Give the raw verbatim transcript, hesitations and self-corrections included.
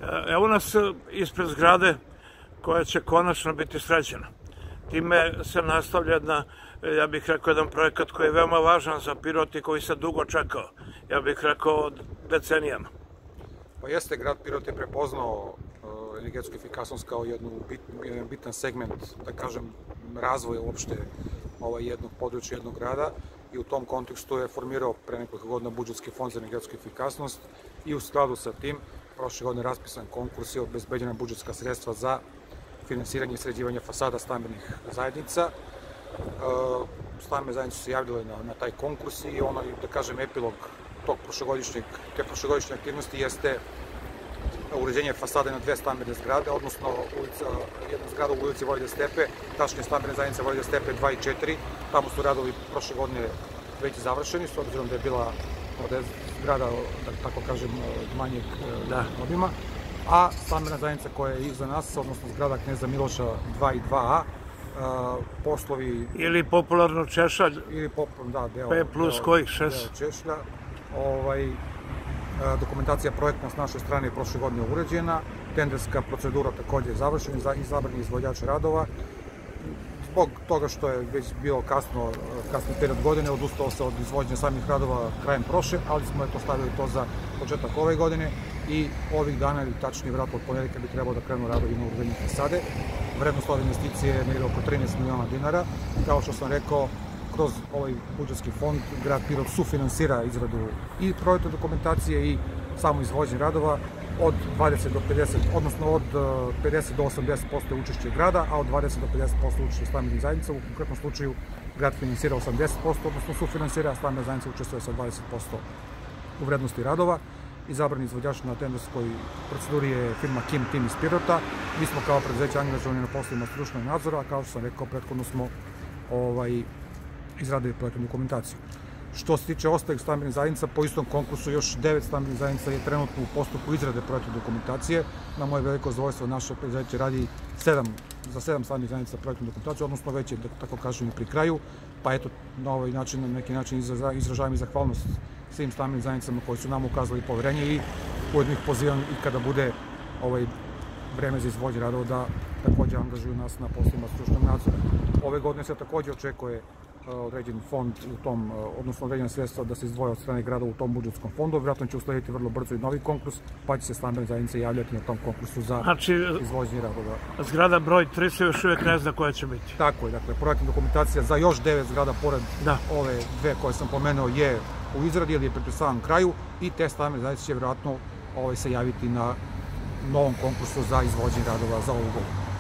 Evo nas ispred zgrade koja će konačno biti sređena. Time se nastavlja jedna, ja bih rekao, jedan projekat koji je veoma važan za Pirot i koji se dugo čekao, ja bih rekao, decenijama. Pa jeste, grad Pirot je prepoznao energetsku efikasnost kao jedan bitan segment, da kažem, razvoja uopšte jednog područja, jednog grada, i u tom kontekstu je formirao pre nekoliko godina budžetski fond za energetsku efikasnost i u skladu sa tim prošle godine raspisan konkurs i obezbeđena budžetska sredstva za finansiranje i sređivanje fasada stambenih zajednica. Stambene zajednice su se javljale na taj konkurs i ono, da kažem, epilog tog prošlogodišnjeg, te prošlogodišnje aktivnosti jeste uređenje fasade na dve stambene zgrade, odnosno jedna zgrada u ulici Vojvode Stepe, tačnije stambene zajednice Vojvode Stepe dva i četiri. Tamo su radovi prošle godine već završeni, s obzirom da je bila zgrada, da tako kažem, manjeg obima. A stambena zajednica koja je iza nas, odnosno zgrada Kneza Miloša dva i dva a, poslovi... Ili popularno Češalj, ili popularno, da, deo... P plus kojih šest? Deo Češlja. Dokumentacija projektna s naše strane je prošle godine uređena, tenderska procedura također je završena, izabran izvođač radova. Zbog toga što je već bio kasno, kasni period godine, odustao se od izvođenja samih radova krajem prošle, ali smo to stavili to za početak ove godine i ovih dana, ili tačnije vratno od ponedjeljka, bi trebalo da krenu radovi na uređenje fasade. Vrednost ove investicije je negdje oko trinaest miliona dinara. Kao što sam rekao, kroz ovaj budžetski fond grad Pirot sufinansira izradu i projektne dokumentacije i samo izvođenje radova od dvadeset do pedeset, odnosno od pedeset do osamdeset posto učešće grada, a od dvadeset do pedeset posto učešće stambenih zajednica. U konkretnom slučaju grad finansira osamdeset posto, odnosno sufinansira, a stambena zajednica učestvuje sa dvadeset posto u vrednosti radova. Izabrani izvođač na tenderskoj proceduri je firma Kim Tim iz Pirota. Mi smo kao preduzeće angažovani na poslovima stručnog nadzora, a kao što sam rekao, prethodno smo izradili projektnu dokumentaciju. Što se tiče ostalih stambenih zajednica, po istom konkursu još devet stambenih zajednica je trenutno u postupku izrade projektne dokumentacije. Na moje veliko zadovoljstvo naše preduzeće radi za sedam stambenih zajednica projektnu dokumentaciju, odnosno već je, da tako kažem, i pri kraju, pa eto, na ovaj način, na neki način izražavam i zahvalnost svim stambenim zajednicama koji su nam ukazali poverenje i ujedno ih pozivam i kada bude vreme za izvođenje radova da također angažuju nas na poslovima stručnog nadzora. Ove godine se također očekuje određen fond u tom, odnosno određena sredstva da se izdvoje od strane grada u tom budžetskom fondu. Vjerojatno će uslediti vrlo brzo i novi konkurs, pa će se stambene zajednice javljati na tom konkursu za izvođenje radova. Zgrada broj tri se još uvijek ne zna koja će biti. Tako je, dakle, projektna dokumentacija za još devet zgrada pored ove dve koje sam pomenuo je u izradi ili je pri samom kraju i te stambene zajednice će vjerojatno se javiti na novom konkursu za izvođenje radova za ovu godinu.